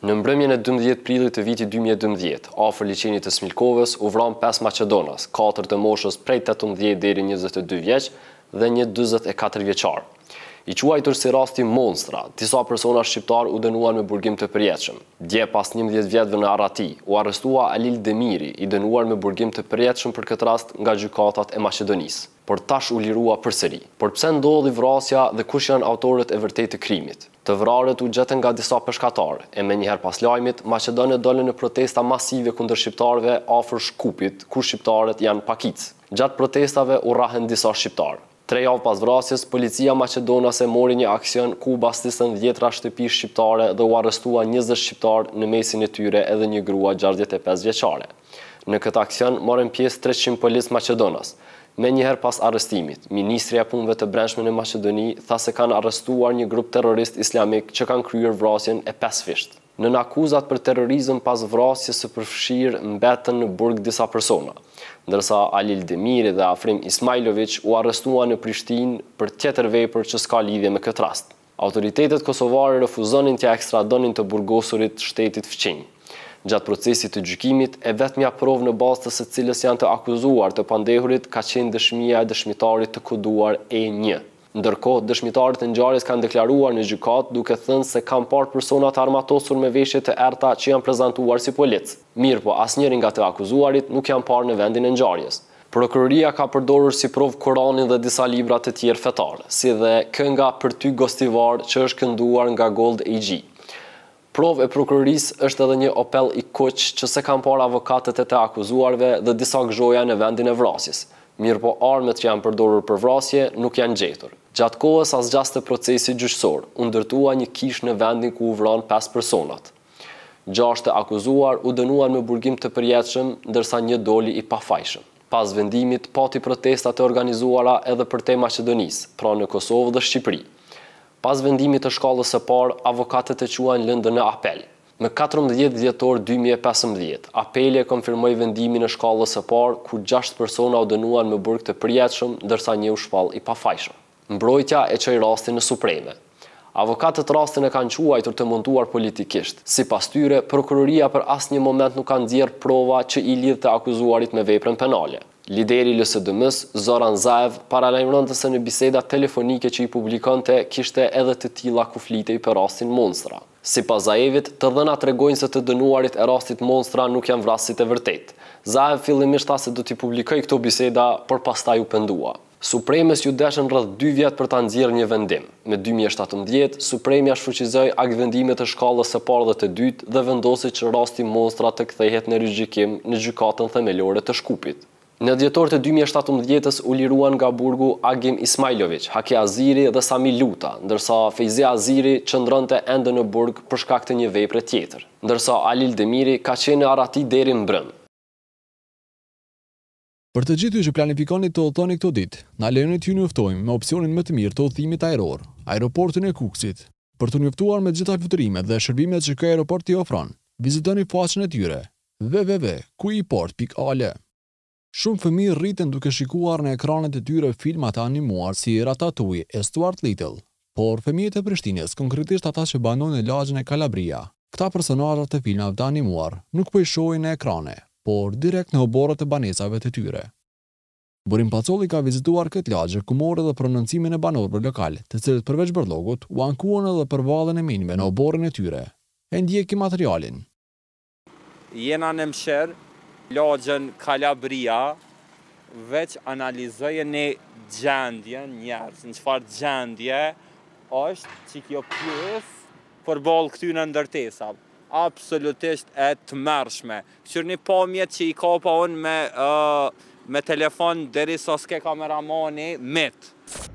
Në mbrëmjen e 12 prillit të vitit 2012, afër liçenit të Smilkovës, u vran 5 maqedonas, 4 të moshës prej 18 deri 22 vjeç dhe një 44 vjeçar. I quajtur si rasti Monstra, disa persona shqiptar u dënuan me burgim të përjetshëm. Dje pas 11 vjetëve në Arati, u arrestua Alil Demiri, i dënuar me burgim të përjetshëm për këtë rast nga gjykatat e Maqedonisë, por tash u lirua përsëri. Por pse ndodhi vrasja dhe kush janë autorët e vërtetë të krimit? Të vrarët u gjetën nga disa peshkatarë, e menjëherë pas lajmit, Maqedonia dolën në protesta masive kundër shqiptarëve afër Shkupit, ku shqiptarët janë pakic. Gjatë protestave u rrahen disa shqiptarë. 3 javë pas vrasjes, policia maqedonase mori një aksion ku bastisën 10 shtëpi shqiptare dhe u arrestua 20 shqiptarë, në mesin e tyre edhe një grua 65 vjeçare. Në këtë aksion morën pjesë 300 policë Maqedonas. Menjëherë pas arrestimit, Ministri e Punëve të Brendshme në Maqedoni tha se kanë arrestuar një grup terrorist islamik që kanë kryer vrasjen e 5 fisht. Nën akuzat për terrorizëm pas vrasjes së përfshirë mbetën në burg disa persona, ndërsa Alil Demiri dhe Afrim Ismailović u arrestuan në Prishtinë për tjetër vepër që s'ka lidhje me këtë rast. Autoritetet kosovare refuzonin t'ia ekstradonin të burgosurit shtetit fqinj. Gjatë procesit të gjykimit, e vetmja provë në bazë të secilës janë të akuzuar të pandehurit ka qenë dëshmia e dëshmitarit të koduar E1. Ndërkohë, dëshmitarët e ngjarjes kanë deklaruar në gjykat duke thënë se kanë parë persona të armatosur me veshje të errta që janë prezantuar si polic. Mirë, asnjëri nga të akuzuarit nuk janë parë në vendin e ngjarjes. Prokuroria ka përdorur si provë Koranin dhe disa libra të tjerë fetar, si dhe kënga Për ty gostivar që është kënduar nga Gold AG. Provë e prokurorisë është edhe një Opel i kuq që se kanë parë avokatët e të akuzuarve dhe disa gzhoja në vendin e vrasjes. Mirë, armët që janë përdorur për vrasje nuk janë gjetur. Gjatë kohës as gjatë të procesit gjyqësor, u ndërtua një kish në vendin ku u vran 5 personat. 6 të akuzuar u dënuan me burgim të përjetshëm, ndërsa një doli i pafajshëm. Pas vendimit, pati protestat e organizuara edhe përtej Maqedonisë, pra në Kosovë dhe Shqipëri. Pas vendimit të shkallës së parë, avokatët e quajnë lëndën në apel. Më 14 dhjetor 2015, apeli e konfirmoi vendimin e shkallës së parë ku 6 persona u dënuan me burg të përjetshëm, ndërsa një u shpall i pafajshëm. Mbrojtja e çoi rastin në Supreme. Avokatët rastin e kanë quajtur të montuar politikisht. Sipas tyre, prokuroria për asnjë moment nuk ka nxjerrë prova që i lidh të akuzuarit me veprën penale. Lideri i LSDM-s, Zoran Zaev, paralajmëronte se në biseda telefonike që i publikonte kishte edhe të tilla ku flitej për rastin Monstra. Sipas Zaevit, të dhënat tregojnë se të dënuarit e rastit Monstra nuk janë vrasësit e vërtetë. Zaev fillimisht tha se do t'i publikoj këto biseda, por pastaj u pendua. Supremes ju deshën rreth 2 vjet për ta nxjerrë një vendim. Me 2017, Supremja shfuqizoi aktvendimet e shkallës së parë dhe të dytë dhe vendosi që rasti Monstra të kthehet në rigjykim në gjykatën themelore të Shkupit. Në dhjetor të 2017-s u liruan nga burgu Agim Ismailović, Haki Aziri dhe Sami Luta, ndërsa Fejzi Aziri qëndronte ende në burg për shkak të një vepre tjetër, ndërsa Alil Demiri ka qenë në Arati deri në brëm. Për të gjithë që planifikoni të udhtoni këto ditë, na lejoni t'ju njoftojmë me opsionin më të mirë të udhëtimit ajror, aeroportin e Kukësit. Për të njoftuar me gjitha fluturime dhe shërbimet që ky aeroport t'i ofron, vizitoni faqen e tyre www.kuiport.al. Shumë fëmijë rriten duke shikuar në ekranet e tyre filma të animuar si Ratatouille e Stuart Little, por fëmijët e Prishtinës, konkretisht ata që banojnë në lagjen e Kalabria, këta personazhe të filmave të animuar nuk po i shohin në ekrane, por direkt në oborrat e banesave të tyre. Burim Pacolli ka vizituar këtë lagje ku mori edhe prononcimin e banorëve lokal, të cilët përveç bërllogut u ankuan edhe për vallën e minjve në oborrin e tyre. E ndjeki materialin. Jena në mëshër, lagjen Kalabria, veç analizojë në gjendje njerëz, në çfarë gjendje është që kjo pjesë përballë këtyre ndërtesave. Absolutisht e tmerrshme. Qërni pamjet që i kapa unë me telefon deri sa s'ke kameramani mit.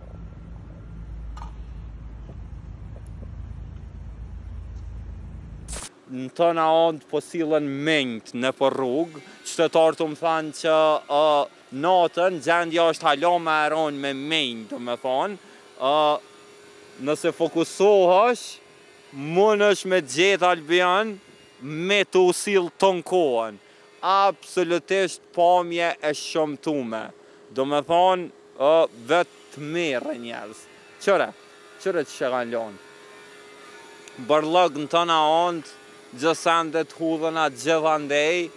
Në tëna andë po sillen menjt në për rrugë, qytetarët më thanë që natën gjendja është hala më eron me menjt, do me thonë, nëse fokusohesh, mund është me gjetë Albion me të usil të në kohën. Absolutisht pamje e shëmtume. Do me thonë, vetë mire njerës. Qëre që kanë lonë. Bërlëg në tëna andë, gjësendet, hudhëna, gjithandej.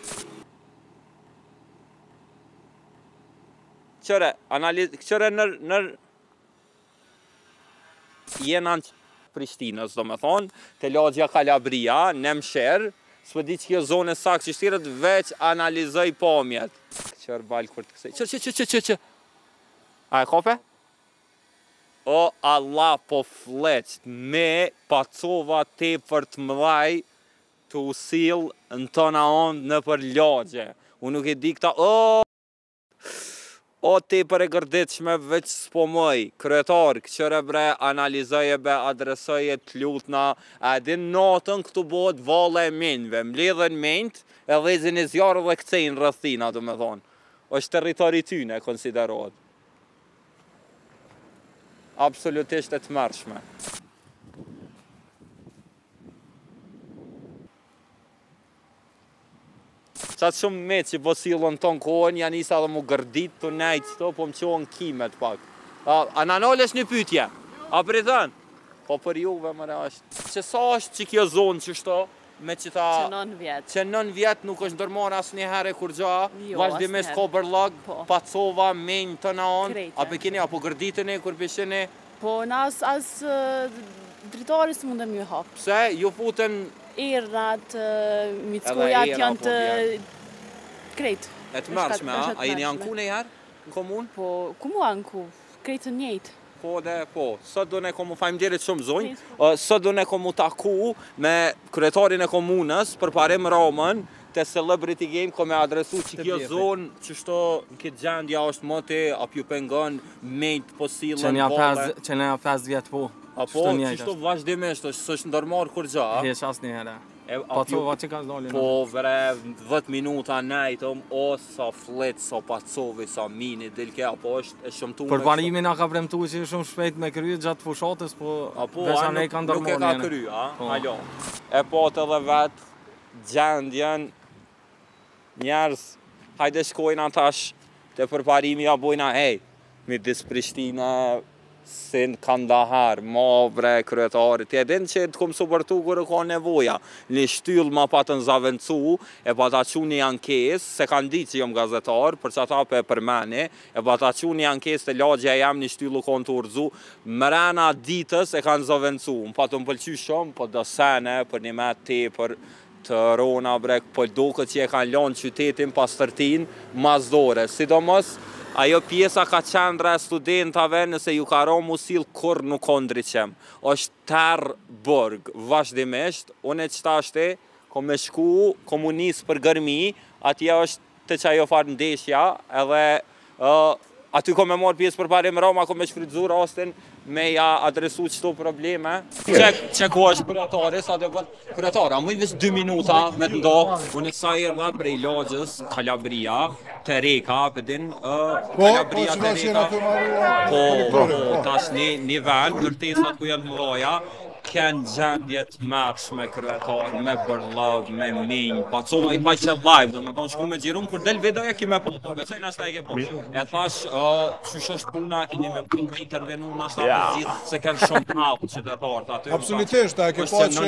Qëre nër jenë Prishtinës, do me thonë, të lagja Kalabria, në msherë, s'pë di që kjo zonë e sakë që shtirët, veç analizoj pomjet. Qërë balë kur të kësej. Që. A e kope? O, Allah po fleqt me pacova te për të mëdhaj të usil në tona ondë në për lagje. Unë nuk e di këta, o te për e gërditshme veç s'po mëj, kryetar, këqëre bre, analizoje be, adresoje t'lutna, a din natën këtu bëhet valla e menjve, mbledhen menjt, e dhezin e zjarë dhe këcejnë rëthina, do me thonë. është territori tyne, konsiderohet. Absolutisht e të mërshme. Qatë shumë me që po silën tonë kohën, janë isa dhe mu gërdit të nejtë qëto, po më qohën kimet pak. A në nëlesh një pytje? A pritën? Po për juve mëre është. Që sa është që kjo zonë që shto, me që ta... Që 9 vjetë. Që 9 vjetë nuk është ndërmar asë një herë kur gja, Jo, vazhdimisht ko bërlag, pacova, menjë të në anë, a pëkini, apo gërditën e kur pishini? Po në asë dritari së mundem ju hapë. Pse? Ju futën... Irnat, mickujat janë të krejtë. E të mërshme, a jeni anku në jarë në komunë? Po, ku mu anku? Krejtë të njëjtë. Po dhe po, sot do ne komu fajmderit shumë zonjë, sot do ne komu taku me kryetarin e komunës për parim Ramën të Celebrity Game, ko me adresu që kjo zonë që shto në këtë gjendja është mëti, apo ju pengon mejtë posilën vole. Që në 5 vjetë po. Apo, që shto vazhdimisht, është ndërmarë kur gja. Hesh asë një herë. Pacova që ka zdolin. Po, vre, 10 minuta nejtëm, o, sa flet, sa pacovi, sa mini, dilke, apo është e shëmtu me... Për parimin a ka premtu që shumë shpejt me kry gjatë fushatës, po... Apo, nuk e ka kry, a? Halo. E po të dhe vetë, gjendjen, njerës, hajde shkojna tash, të përparimi a bojna, midis Prishtina, sin Kandahar, ma bre kryetari, të edhin që të kom supërtu kërë ka nevoja, një shtyll ma pa të nëzavencu, e pa ta që një ankes, se kanë di që jom gazetar, për që ata për përmeni, e pa ta që një ankes të lagja jam një shtyllu konë të urzu, mërena ditës e kanë zavencu, më pa të më pëlqy shumë, po do sene, për një me te, për të rona brek, po do këtë që e kanë lanë qytetin pas tërtin, mazdore, sidomos, ajo pjesa ka qendra e studentave nëse ju ka ro musil kur nuk ondriqem. është tërë bërg, vazhdimisht, unë e qëta është ko me shku komunisë për gërmi, atje është të që ajo farë ndeshja, edhe aty ko me marrë pjesë për parim Roma, ko me shfrytzu rastin me ja adresu qëto probleme. Që ku është kryetari, sa dhe bërë kryetari, a mëjvis 2 minuta me të ndo, unë e sa e rrë prej lagjës, Kalabria, të reka, përdin, Kalabria të reka, po, tash një vend, nërtesat ku janë mëroja, kënë gjendjet mërshme kryetar, me bërlav, me minjë, pacova i paqe live, dhe me tonë shku me gjirum, kur del videoja ki me po, besoj nështë e ke po. E thash, qysh është puna, kini me intervenu nështë atë gjithë, se kënë shumë knalë qytetarët aty. Absolutisht, e ke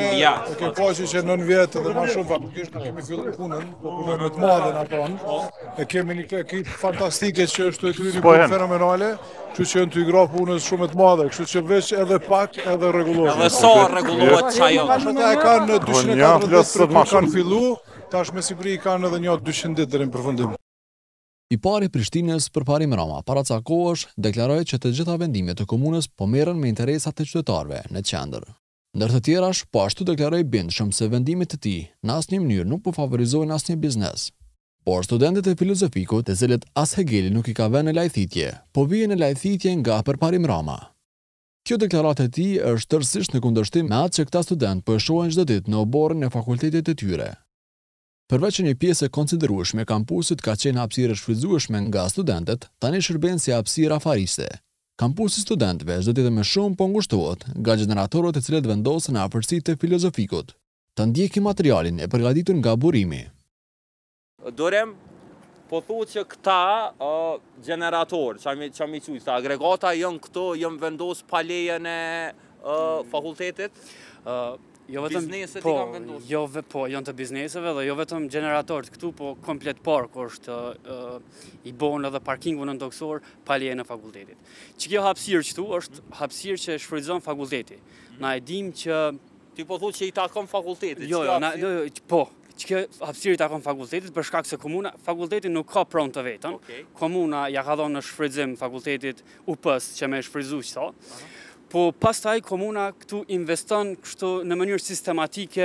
po që 9 vjetë dhe ma shumë faktikisht në kemi fillu punën, punën me të madhe në tonë, e kemi një ekip fantastike që është të kryri punë fenomenale, që që në të i gra punës shumë të madhe, kështu që veç edhe pak edhe regulohet. Edhe sa regulohet qajo. Ata e kanë 240 për kanë fillu, tash me siguri i kanë edhe një 200 ditë deri në përfundim. I pari Prishtinës për parim Rama, paracakohesh, deklaroi që të gjitha vendimet të komunës po merren me interesat e qytetarëve në qendër. Ndër të tjerash, po ashtu deklaroi bindshëm se vendimet e tij në asnjë mënyrë nuk po favorizojnë asnjë biznes. Por studentët e filozofikut, të cilët as Hegeli nuk i ka vënë në lajthitje, po vijnë në lajthitje nga përparim Rama. Kjo deklaratë e tij është tërësisht në kundërshtim me atë që këta student po e shohin çdo ditë në oborrin e fakultetit të tyre. Përveç që një pjesë e konsiderueshme e kampusit ka qenë hapësirë shfrytzueshme nga studentët, tani shërben si hapësirë afariste. Kampusi studentëve çdo ditë më shumë po ngushtohet nga gjeneratorët e cilët vendosen në afërsitë të filozofikut. Të ndjekim materialin e përgatitur nga burimi. Dorem, po thu që këta generator, që mi qujtë, agregata jënë këto, jënë vendos pa lejen e fakultetit? Bizneset i kanë vendosur. Po, janë të bizneseve dhe jo vetëm generatorët këtu, po komplet park është i bon edhe parkingu në ndoksor pa leje në fakultetit. Që kjo hapësirë këtu është hapësirë që shfrytëzon fakulteti. Na e dim që... Ti po thuaj që i takon fakultetit. Po, që kjo hapësirë i takon fakultetit për shkak se fakulteti nuk ka pronë të vetën. Komuna ja ka dhënë në shfrytëzim fakultetit UP-s që me shfrytëzu qëto. Po pastaj komuna këtu investon kështu në mënyrë sistematike,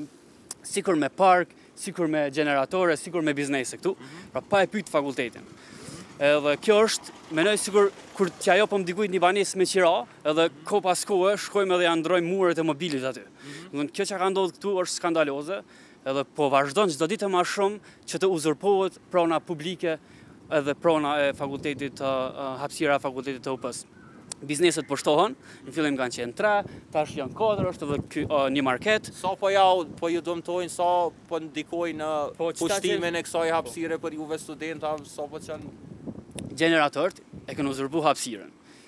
sikur me park, sikur me generatore, sikur me biznese këtu, pra pa e pyet fakultetin. Edhe kjo është, menoj sikur kur t'ja jopëm dikujt një banesë me qira, edhe ko pas kohë shkojmë edhe ja ndrojmë muret e mobilit aty. Kjo që ka ndodhur këtu është skandaloze, edhe po vazhdon çdo ditë më shumë që të uzurpohet prona publike edhe prona e fakultetit, hapësira e fakultetit të UP-s. Bizneset po shtohen, në fillim kanë qenë 3, tash janë 4, është edhe një market. Sa po ju dëmtojnë, sa po ndikojnë në pushtimin e kësaj hapësire për juve studenta, sa po qenë? Generatorët e kanë uzurpu hapësiren.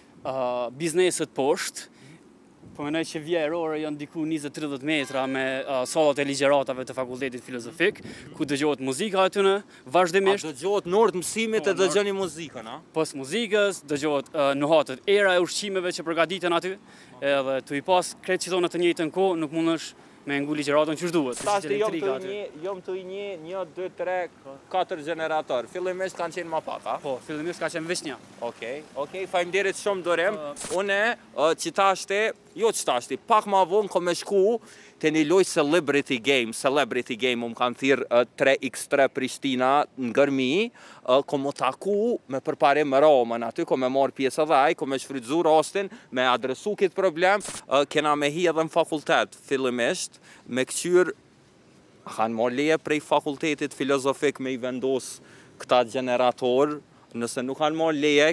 Bizneset poshtë, po menoj që vija erore janë diku 20-30 metra me sallat e ligjeratave të fakultetit filozofik, ku dëgjohet muzika aty në vazhdimisht. A dëgjohet në orë të mësimit e dëgjoni muzikën, a? Pos muzikës, dëgjohet nuhatët era e ushqimeve që përgatiten aty, edhe të i pas kretë që tonë të njëjtën kohë, nuk mundësh me ngu ligjeratën që shduhet. Tashti jom të një, 1, 2, 3, 4 generator. Fillimisht kanë qenë ma pak, a? Po, fillimisht ka qenë veç një. Okej, faleminderit shumë Dorem. Une, që tashti, pak ma vonë ko me shku të një loj Celebrity Game, kanë thirë 3x3 Prishtina në Gërmi, ko më taku me përparim Romën, aty ko me marë pjesë dhe aj, ko me shfrytzu rastin, me adresu këtë problem, kena me hi edhe në fakultet, fillimisht, me këqyr, kanë marë leje prej fakultetit filozofik me i vendos këta generator, nëse nuk kanë marë leje,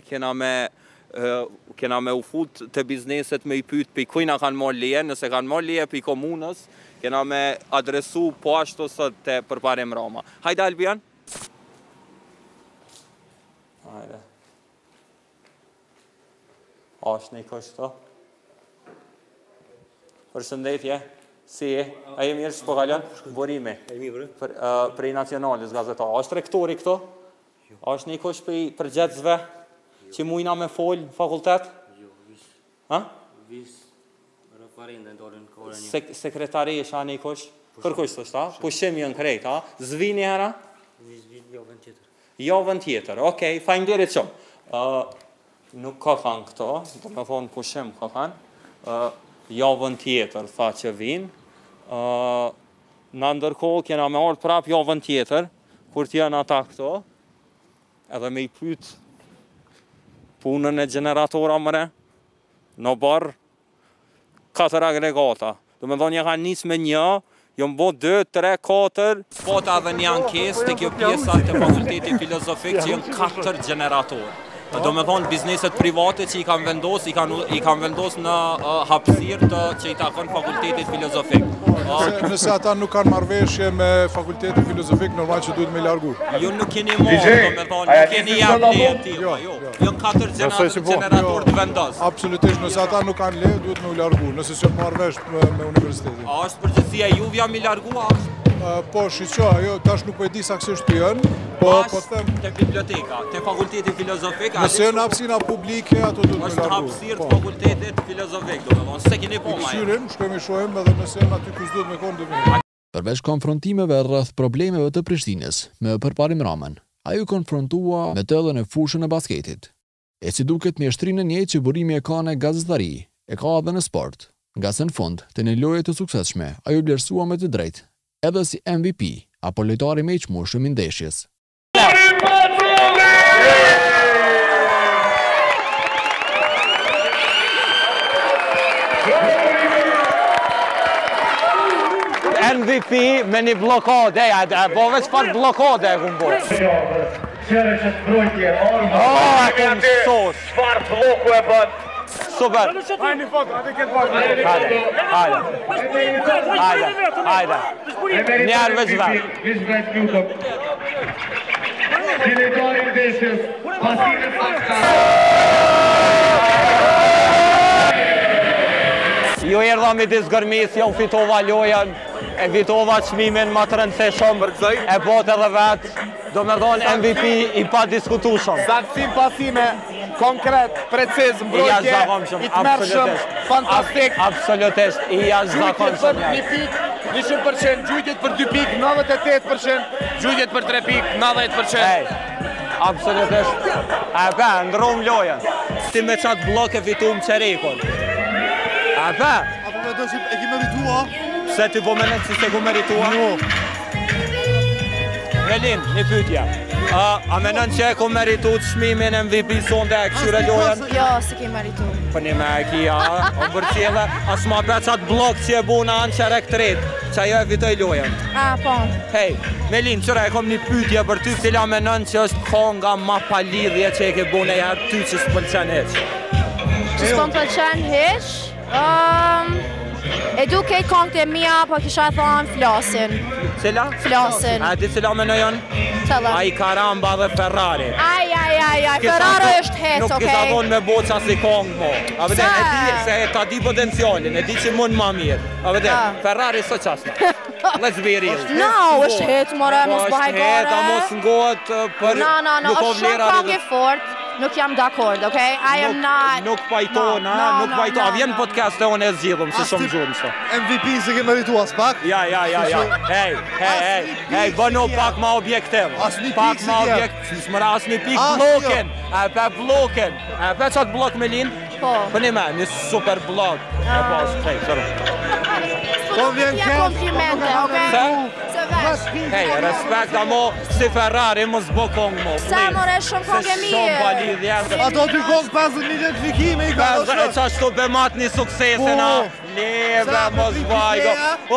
kena me u fut të bizneset me i pyt për kujna kanë marë leje, nëse kanë marë leje për komunës, kena me adresu po ashtu sot të përparim Roma. Hajde Albian. Hajde. Ashtë një kështë të. Përshëndetje. Si e? A e mirë që po kalon? Borime. Prej Nacionalis gazetar. Ashtë rektori këto? Ashtë një kështë për gjetsve që mujna me folë në fakultet? Vis, referende ndolën kore një. Sekretari e shani i kush? Kërkush të shta? Pushim jënë krejt, a? Zvini hera? Javën tjetër. Javën tjetër, okej, faleminderit shumë. Nuk ka kanë këto, do me thonë pushim ka kanë. Javën tjetër, tha që vinë. Në ndërkohë, kena me orë prap javën tjetër, kur t'janë ata këto, edhe me i pytë punën e generatora mëre, në barë 4 agregata. Do me thonë një ka njës me një, jëmë bo 2, 3, 4. Pota dhe një ankes të kjo pjesa të fakultetit filozofik që jënë 4 generatorë. Do me thonë bizneset private që i kanë vendos në hapësirë që i takon fakultetit filozofik. Nëse ata nuk kanë marrëveshje me fakultetin filozofik, normal që duhet me largu. Ju nuk keni marrë, do me thonë, nuk keni jam leje tila. Jënë 4 generator të vendos. Absolutisht, nëse ata nuk kanë leje, duhet me u largu, nëse që marrëvesh me universitetin. A është përgjithësia juve mi largu, a është? Po, shqyqa, tash nuk po e di saksisht të jënë, po them... Të biblioteka, të fakultetit filozofik... Nëse jënë hapësina publike, ato duhet me largu. Është hapësirë të fakultetit filozofik, do me thonë, se keni po ma e. Kësyrim, shkojmë i shojmë edhe nëse jënë aty kus duhet me konë dëmi. Përveç konfrontimeve rreth problemeve të Prishtinës me përparim Ramën, ai u konfrontua me të edhe në fushën e basketit. E si duket mjeshtrinë e njëjtë që burimi e ka në gazetari, e ka edhe në sport. Nga se në fund, të një loje të suksesshme, ai u vlerësua me të drejtë, edhe si MVP, apo lojtari me i qmushëm i ndeshjes. MVP me një blokade, po veç pak blokade e këmë bërë. Qërë që të brojtje, e këmë sos. Çfarë bloku e bën? Super. Hajde një foto, hajde këtë bërë. Hajde. Njarë veç vetë. Veç vetë lutëm. Qenetari ndeshjes, pasime fakta. Jo erdha Lojta midis Gërmisja, u fitova lojën, e fitova çmimin më të rëndësishëm, e botë edhe vetë, do me thonë MVP i pa diskutueshëm. Saktësim pasime, konkret, preciz, mbrojtje, i të mërshëm, fantastik. Absolutisht, i jashtëzakonshëm. Gjujtjet për 1 pikë, 100%, gjujtjet për 2 pikë, 98%, gjujtjet për 3 pikë, 90%. Absolutisht. E be, ndrum lojën. Ti me qatë blok e fitum qerekon. E be. Apo me do që e ki meritua? Pse ti po menet që se ku meritua? No. Melin, një pytja. A menon që e ku meritu të shmimin MVP sonde e këshyre lojën? Jo, se ki meritu. Për një me e kia, o bërqele, as ma pe qatë blok që e bu në anë qerek të rritë, që ajo e vitoj lojën. Po. Hej, Melin, qëra e kom një pytje për ty, cila menon që është konga ma palidhje që e ke bu në jarë ty që s'pëlqen heq? Që s'pëm pëlqen heq? E du kej kongët e mija, po kisha thonë Flasin. Cila? Flasin. A di cila menojon? Cëllë? A i Karamba dhe Ferrari. Ferrari është hec, Nuk kisa thonë me boqa si kongë mo. A vëden, e di se ta di potencialin, e di që mund ma mirë. A vëden, Ferrari së qasna. Let's be real. No, është hec, more, mos bëhaj gore. është hec, a mos ngohet për nuk o vlera. Është shumë fort. Nuk jam dakord, okay? I am not... Nuk pajtona, nuk pajtona. A vjen podcast e unë e zgjidhëm, se shumë gjurëm së. MVP se ke meritua s'pak? Ja. Hej, bënu pak ma objektiv. Pak ma objektiv. Shmëra as një pik blokin. E pe blokin. E pe qatë blok me linë? Po. Për një me, një super blok. E pas, hej, sërë. Po vjen kesh. Komplimente, okay? Hej, respekt, amo, si Ferrari, më zbo kongë mo. Sa more shumë kongë e mirë. Shumë palidhje. Ato ty kongë 50 identifikime i ka do shumë. E qashtu be mat një suksesin, a? Leve, mos bajgo.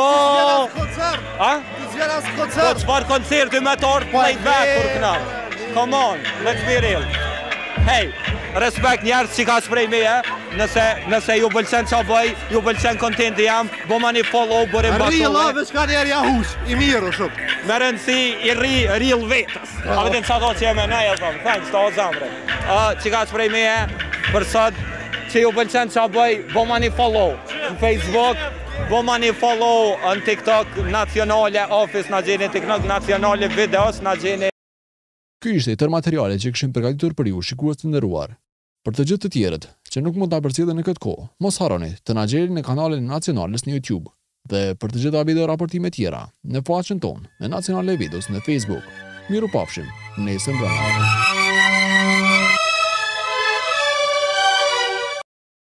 Ti zjera s'koncert. Po qëfar koncerti me të orë play back për këna. Come on, let's be real. Hej, respekt njerës që ka shprej me nëse ju bëlqen qa bëj, ju bëlqen kontenti jam, bo ma një follow, bërim batolle. Real ave shka njerë jahush, i mirë o shumë. Me rëndësi i real vetës. A vetin qa do që jeme ne, e thonë, thanks, të o zamre. Që ka shprej me për sot, që ju bëlqen qa bëj, bo ma një follow në Facebook, bo ma një follow në TikTok nacionale, office në gjeni TikTok nacionale, videos në gjeni. Ky ishte i tërë materiale që këshim përgatitur për ju shikues të nderuar. Për të gjithë të tjerët që nuk mund ta përcjellin në këtë kohë, mos harroni të na gjeni në kanalin e Nacionales në YouTube dhe për të gjitha video raportime tjera në faqen tonë në Nacionale Videos në Facebook. Miru pafshim, nesër brenda.